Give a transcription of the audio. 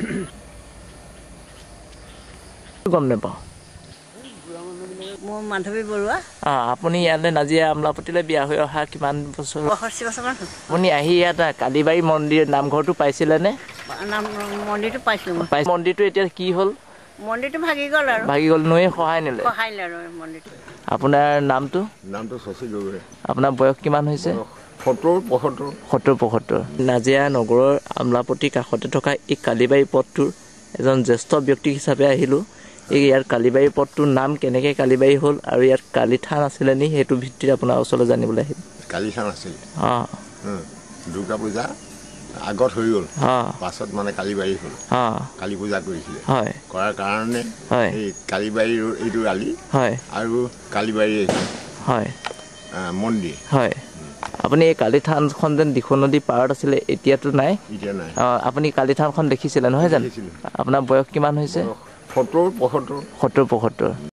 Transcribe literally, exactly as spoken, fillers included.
গম নাপাওঁ মোৰ মাধৱী বৰুৱা অঁ আপুনি ইয়ালৈ নাজিৰা আমলাপতিলৈ বিয়া হৈ অহা কিমান বছৰ পঁয়ষষ্ঠি বছৰমান আপুনি আহি ইয়াত কালিবাৰী মন্দিৰ নামঘৰটো পাইছিলেনে নাম মন্দিৰটো পাইছিলোঁ মই পাই মন্দিৰটো এতিয়া কি হ'ল মন্দিৰটো ভাগি গ'ল আৰু ভাগি গ'ল নৈয়ে সহায় নিলে সহায় নিলে আৰু মন্দিৰটো আপোনাৰ নামটো নামটো শশী গগৈ আপোনাৰ বয়স কিমান হৈছে সত্তৰ পঁয়সত্তৰ সত্তৰ পঁয়সত্তৰ নাজিৰা নগৰৰ আমলাপতিৰ কাষতে থকা এই কালিবাৰী পথটোৰ এজন জ্যেষ্ঠ ব্যক্তি হিচাপে আহিলোঁ এই ইয়াৰ কালিবাৰী পথটোৰ নাম কেনেকৈ কালিবাৰী হ'ল আৰু ইয়াত কালী থান আছিলে নি সেইটো ভিত্তিত আপোনাৰ ওচৰলৈ জানিবলৈ আহিল কালী থান আছিল অঁ দুৰ্গা পূজা আগত হৈ গ'ল অঁ পাছত মানে কালীবাৰী হ'ল অঁ কালী পূজা কৰিছিলে হয় কৰাৰ কাৰণে হয় এই কালীবাৰীৰ এইটো আলি হয় আৰু কালীবাৰী হয় মন্দিৰ হয় আপুনি এই কালী থানখন যেন দিখৌ নদী পাৰত আছিলে এতিয়াতো নাই এতিয়া নাই অঁ আপুনি কালী থানখন দেখিছিলে নহয় জানো আপোনাৰ বয়স কিমান হৈছে সত্তৰ পঁয়সত্তৰ সত্তৰ পঁয়সত্তৰ